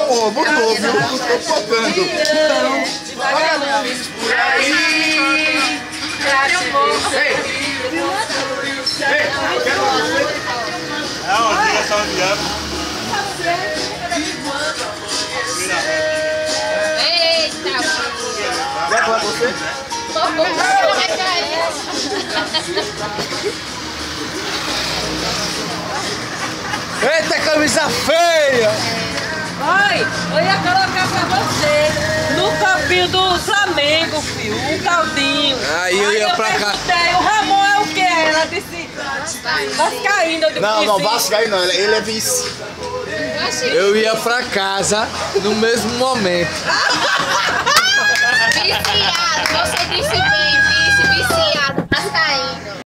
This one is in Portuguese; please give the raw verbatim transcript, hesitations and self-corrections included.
Pô, botou, viu? Eu tô tocando. Então, vagalumes por aí. Ei! Ei, eu quero você. É uma direção de diabo. Eita! Quer falar com você? Eita, camisa feia! Oi, eu ia colocar pra você no campinho do Flamengo, filho, um caldinho. Aí eu ia pra cá. Perguntei, o Ramon é o quê? Ela disse Vascaíno. Eu Não, não, disse, Vascaíno não, ele é vice. Eu ia pra casa no mesmo momento. Viciado, você disse bem, vice, viciado, vascaíno.